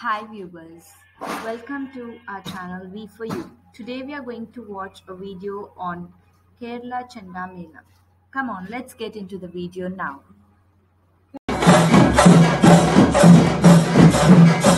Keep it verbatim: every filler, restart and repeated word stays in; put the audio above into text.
Hi viewers, welcome to our channel V for You. Today we are going to watch a video on Kerala Chanda Mela. Come on, let's get into the video now.